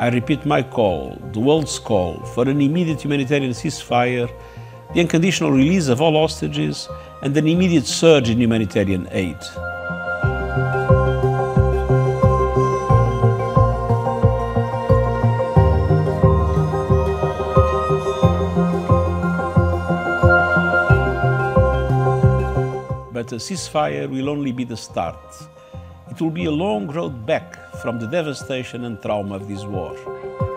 I repeat my call, the world's call, for an immediate humanitarian ceasefire, the unconditional release of all hostages, and an immediate surge in humanitarian aid. But a ceasefire will only be the start. It will be a long road back from the devastation and trauma of this war.